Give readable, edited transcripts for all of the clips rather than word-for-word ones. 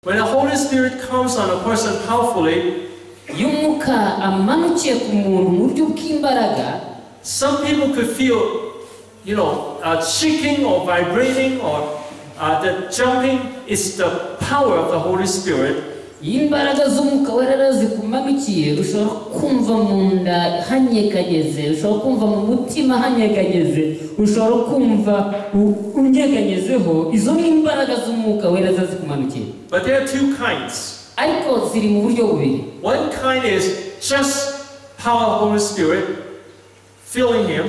When the Holy Spirit comes on a person powerfully, some people could feel, shaking or vibrating or the jumping is the power of the Holy Spirit. Imbaraga z'umwuka wera zikumanukiye ushobora kumva mu nda hanyeganyeze, ushobora kumva mu mutima hanyeganyeze, ushobora kumva unyeganyezeho. Izo ni imbaraga z'umwuka wera zikumanukiye. But there are two kinds. Ariko ziri mu buryo bubiri. One kind is just power of the Holy Spirit filling him.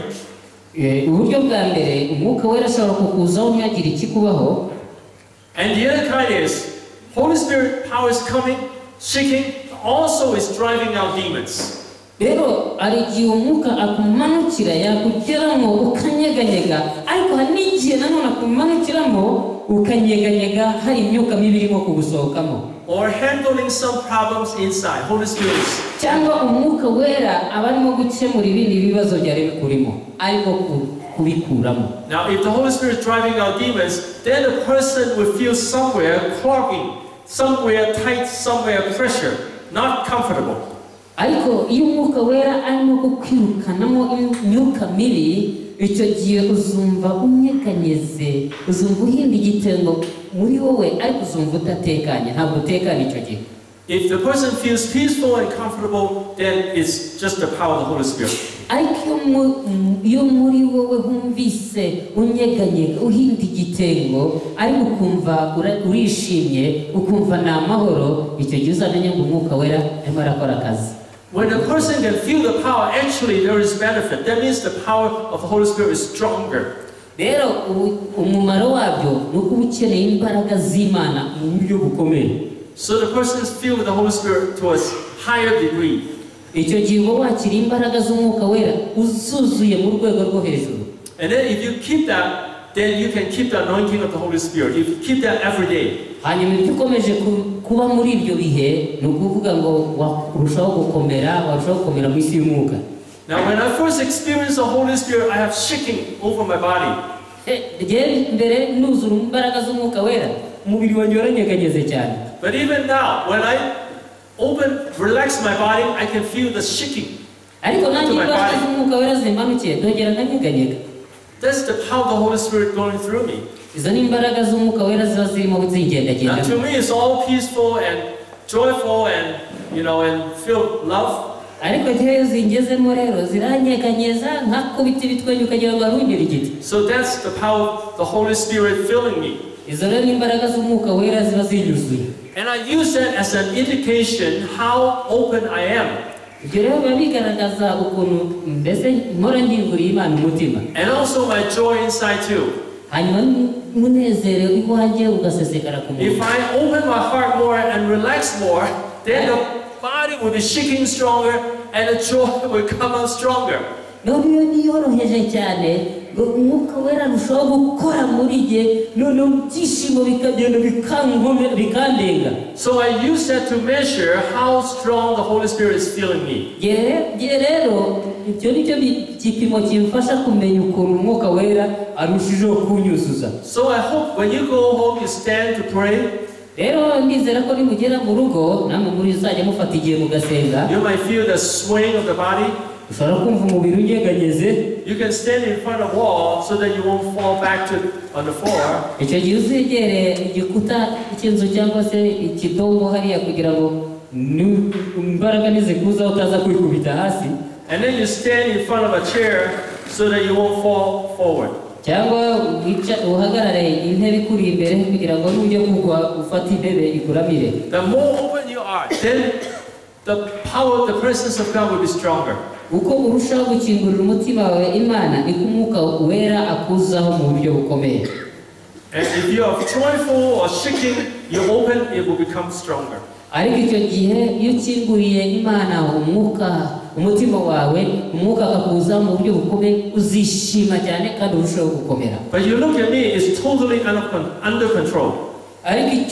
Uburyo bwa mbere umwuka wera ashobora kukuzaho ntihagire ikikubaho. And the other kind is Holy Spirit power is coming, shaking, also is driving out demons. Rero arigiye umwuka akumanukira yakugeramo ukanyeganyega, ariko hanigiye nanone akumanukiramo ukanyeganyega hari imyuka mibi irimo kugusohokamo. Or handling some problems inside, Holy Spirit. Cyangwa umwuka wera abarimo gukemura ibindi bibazo byari bikurimo, ariko kubikuramo. Now if the Holy Spirit is driving out demons, then the person will feel somewhere clogging, somewhere tight, somewhere pressure, not comfortable. Ariko iyo umwuka wera arimo kukwirukanamo imyuka mibi, icyo gihe uzumva unyeganyeze, uzumva uhinda igitengo muri wowe, ariko uzumva utatekanye, ntabwo utekanye icyo gihe. If the person feels peaceful and comfortable, then it's just the power of the Holy Spirit. Ariko iyo muri wowe humvise unyeganyega uhinda igitengo, ariko ukumva urishimye, ukumva ni amahoro, icyo gihe uzamenya ngo umwuka wera arimo arakora akazi. When a person can feel the power, actually there is benefit. That means the power of the Holy Spirit is stronger. Rero umumaro wabyo ni uko ukeneye imbaraga z'Imana mu buryo bukomeye. So the person is filled with the Holy Spirit to a higher degree. Icyo gihe uba wakira imbaraga z'umwuka wera uzuzuye mu rwego rwo hejuru. And then if you keep that, then you can keep the anointing of the Holy Spirit. If you keep that every day. Hanyuma iyo ukomeje kuba muri ibyo bihe ni ukuvuga ngo warushaho gukomera, warushaho gukomera mu isi y'umwuka. Now when I first experienced the Holy Spirit, I have shaking over my body. Mbere nuzura imbaraga z'umwuka wera umubiri wanjye waranyeganyeze cyane. But even now, when I relax my body, I can feel the shaking. Ariko nanjye imbaraga z'umwuka wera zimanukiye ndongera nkanyeganyega. That's the power of the Holy Spirit going through me. Izo ni imbaraga z'umwuka wera ziba zirimo zingendagenda. Now to me it's all peaceful and joyful and and feel love. Ariko iyo zingezemo rero ziranyeganyeza nkakubita ibitwenye ukagira ngo arungire igiti. So that's the power of the Holy Spirit filling me. Izo rero ni imbaraga z'umwuka wera ziba zinyuzuye. And I use that as an indication how open I am. bigaragaza ukuntu mbese mpora nginguriye Imana umutima. And also my joy inside too. Hanyuma munezero iwanjye ugasesekara ku muntu. If I open my heart more and relax more, then the body will be shaking stronger and the joy will come out stronger. Noneho niyoroheje cyane umwuka wera rushaho gukora muri jye noneho byishimo bikagenda bikandenga. So I use that to measure how strong the Holy Spirit is filling me. Rero icyo nicyo gipimo kimfasha kumenya ukuntu umwuka wera arushijeho kunyuzuza. So I hope when you go home you stand to pray. Rero ndizera ko nimugera mu rugo namwe muri uzajya mufata igihe mugasenga. You might feel the swaying of the body. You can stand in front of the wall so that you won't fall back on the floor. And then you stand in front of a chair so that you won't fall forward. The more open you are, then the power of the presence of God will be stronger. And if you are joyful or shaking, you open, it will become stronger. But you look at me, it's totally under control. I can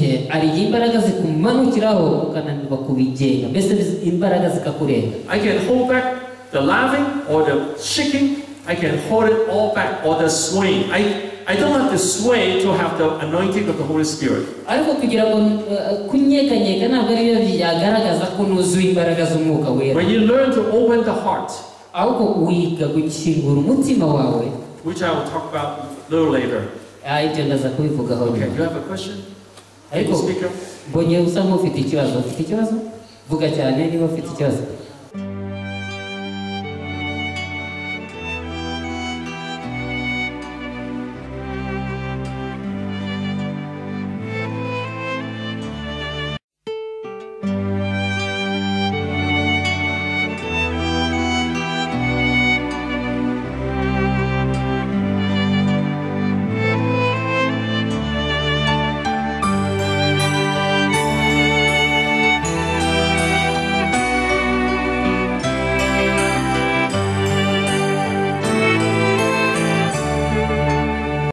hold back the laughing or the shaking. I can hold it all back, or the swaying. I don't have to sway to have the anointing of the Holy Spirit. ariko kugira ngo kunyekanyeka ntabwo ari byo byagaragaza ko nuzuye imbaraga z'umwuka wera. When you learn to open the heart, ahubwo wiga gukingura umutima wawe, which I will talk about a little later. ibyo ndaza kubivugaho. Okay, do you have a question? ariko mbonye usa nk'ufite ikibazo. Ufite ikibazo? vuga cyane niba ufite ikibazo.